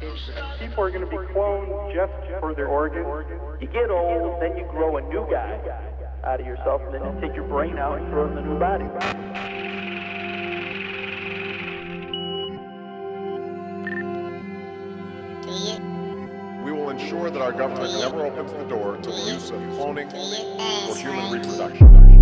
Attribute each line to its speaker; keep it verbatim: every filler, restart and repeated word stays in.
Speaker 1: People are going to be cloned just for their organs. You get old, then you grow a new guy out of yourself, and then you take your brain out and throw it in the new body.
Speaker 2: We will ensure that our government never opens the door to the use of cloning for human reproduction.